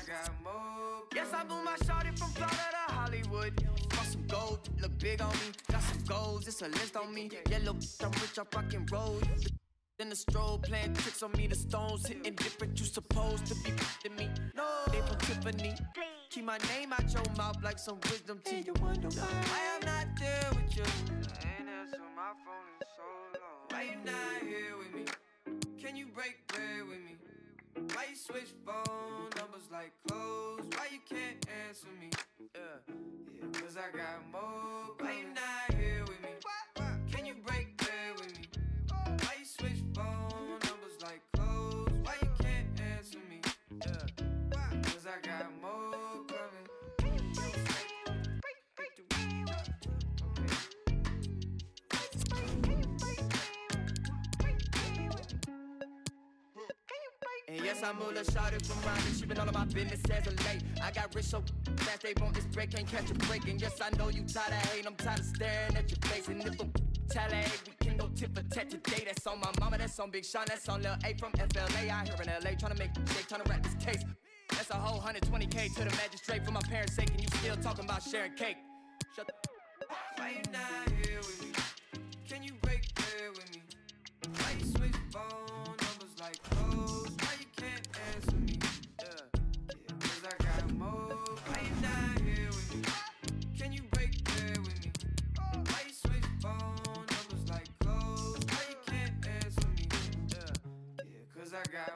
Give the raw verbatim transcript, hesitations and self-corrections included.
I got more. Yes, I moved my shawty from Florida to Hollywood. Got some gold, look big on me. Got some goals, it's a list on me. Yellow, I'm rich, I'm rockin' roll. Then the strobe playing tricks on me. The stones hitting different, you supposed to be f***ing me. No, they from Tiffany. Keep my name out your mouth like some wisdom teeth. You wonder why I'm not there with you. I ain't answering my phone in so long. Why you not here with me? Can you break bread with me? Why you switch phone numbers like clothes? Why you can't answer me? Yeah, yeah, cause I got more. Why you not here with me? Can you break bread with me? Why you switch phone numbers like clothes? Why you can't answer me? Yeah, cause I got more coming. And yes, I moved a shawty from Ronnie. She been all of my business as of late. I got rich so fast they want this break, can't catch a break. And yes, I know you tired of hating, I'm tired of staring at your face. And if I'm tally, we can go tit for tat today. That's on my mama, that's on Big Sean, that's on Lil A from F L A. Out here in L A tryna make shake, tryna wrap this case. That's a whole one hundred twenty K to the magistrate for my parents' sake. And you still talking about sharing cake. Shut the why you not here with me? Can you break bread with me? Why you switch phone numbers like clothes? Why you can't answer me? Yeah, yeah, cause I got more. Why you not here with me? Can you break bread with me? Why you switch phone numbers like clothes? Why you can't answer me? Yeah, yeah, cause I got